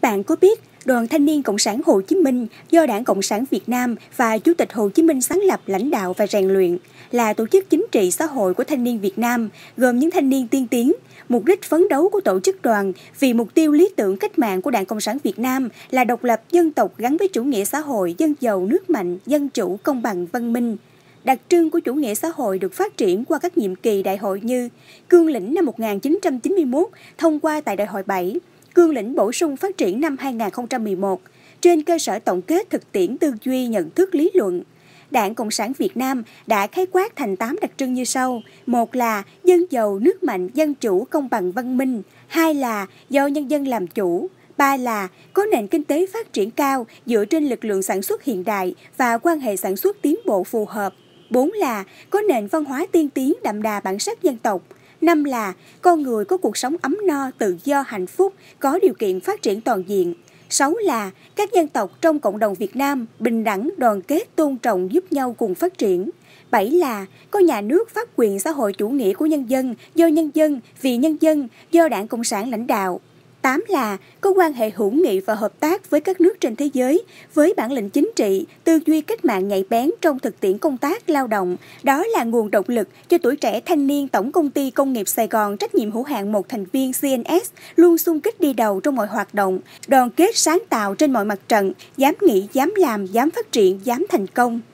Bạn có biết Đoàn Thanh niên Cộng sản Hồ Chí Minh do Đảng Cộng sản Việt Nam và Chủ tịch Hồ Chí Minh sáng lập, lãnh đạo và rèn luyện, là tổ chức chính trị xã hội của thanh niên Việt Nam, gồm những thanh niên tiên tiến. Mục đích phấn đấu của tổ chức đoàn vì mục tiêu lý tưởng cách mạng của Đảng Cộng sản Việt Nam là độc lập dân tộc gắn với chủ nghĩa xã hội dân giàu nước mạnh, dân chủ, công bằng, văn minh. Đặc trưng của chủ nghĩa xã hội được phát triển qua các nhiệm kỳ đại hội như Cương lĩnh năm 1991 thông qua tại Đại hội 7, Cương lĩnh bổ sung phát triển năm 2011, trên cơ sở tổng kết thực tiễn tư duy nhận thức lý luận. Đảng Cộng sản Việt Nam đã khái quát thành 8 đặc trưng như sau. Một là dân giàu, nước mạnh, dân chủ, công bằng, văn minh. Hai là do nhân dân làm chủ. Ba là có nền kinh tế phát triển cao dựa trên lực lượng sản xuất hiện đại và quan hệ sản xuất tiến bộ phù hợp. 4 là có nền văn hóa tiên tiến đậm đà bản sắc dân tộc. 5 là con người có cuộc sống ấm no, tự do, hạnh phúc, có điều kiện phát triển toàn diện. 6 là các dân tộc trong cộng đồng Việt Nam bình đẳng, đoàn kết, tôn trọng, giúp nhau cùng phát triển. 7 là có nhà nước pháp quyền xã hội chủ nghĩa của nhân dân, do nhân dân, vì nhân dân, do Đảng Cộng sản lãnh đạo. 8 là có quan hệ hữu nghị và hợp tác với các nước trên thế giới, với bản lĩnh chính trị, tư duy cách mạng nhạy bén trong thực tiễn công tác lao động. Đó là nguồn động lực cho tuổi trẻ thanh niên Tổng Công ty Công nghiệp Sài Gòn trách nhiệm hữu hạn một thành viên CNS luôn xung kích đi đầu trong mọi hoạt động, đoàn kết sáng tạo trên mọi mặt trận, dám nghĩ, dám làm, dám phát triển, dám thành công.